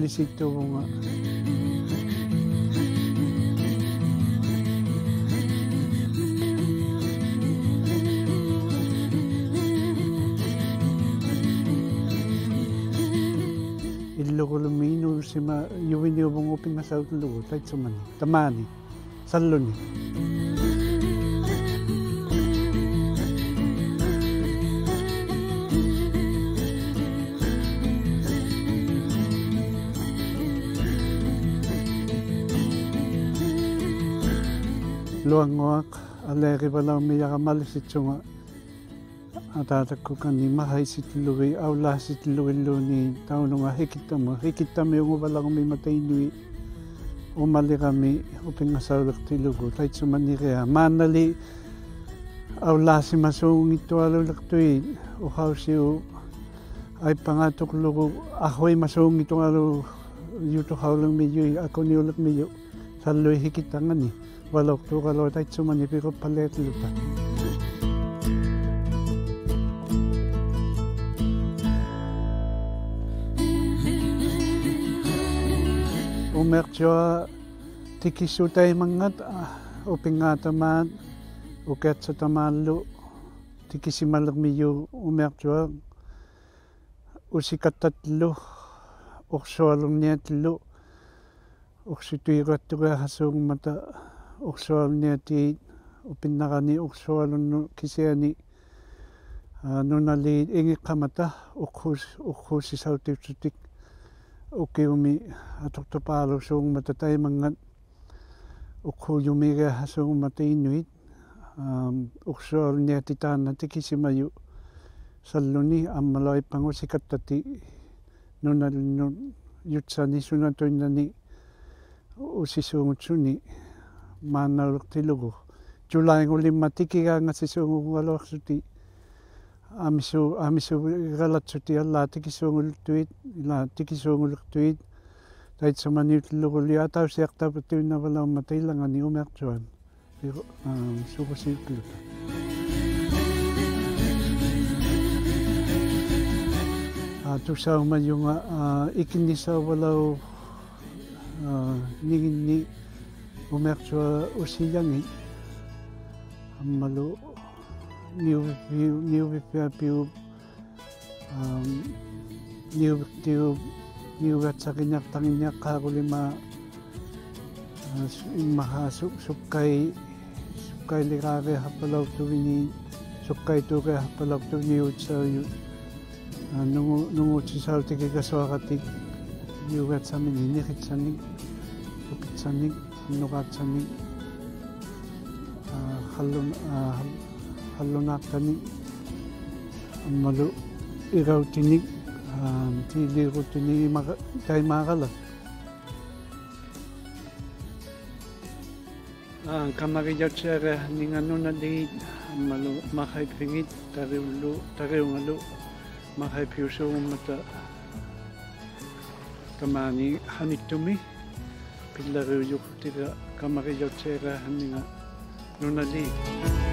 felicito ko nga. Iloko lumino si ma yuwin yung mong upin na sa utlo kahit sumani tamani salon ni. Luang ngak aleri pala umiyak amalis ito nga. Atatak ko kanima hay situloy awla situloy lo ni taon nga hikita mo yung walang umimatay nui umali kami uping asawlak tilugo kahit sumani kaya manali awla si masung ito alulak tuwi uhaw siyo ay pangatok lugo ahoy masung ito alo yuto hawlang medyo ako ni ulak medyo saloy hikita nga ni walok to kalo kahit sumani pero palet lupa. Umertyo tikisutay mangat uping nga taman uket sa tamalo tikisimalag miyo umertyo usikat tatlo uksolong niya tlo uksituirat tuga hasong mata uksol niya ti upin nakani uksolong no kisiyani nunali ingi kamata ukhus si sautik sutik Oke umi atok topalo sung matatay mangat ukho yumiga hasung matainuit uksol niya titan na tikisimayu saluni amalay pangusikat tati nunal yutsani sunatoy na ni usisungot suni manalok tilugo July ngulim matikiga nga sisungot walok suti amisu galat suti alla tikisungul tuit la tikisungul tuit tait samanit luguli ataw siyak tapatu na wala matay lang ani umertuan pero suko siklo tu sa yung ikinisa wala ni umertua usiyangi malu new at sa kinyak tanginyak kakulima mahasukay likake hapalaw tuwini sukay tukay hapalaw tuwini sa nungut si salti kikaswakatik yugat sa minikit sanig sukit sanig nukat sanig halunak tani malu iraw tinig tili ko tinig kay makalat kamariyat siya ning ano na di malu makay pingit tariw ngalo makay piuso mata kamani hanit tumi pilariw yuk tira kamariyat siya ning nunali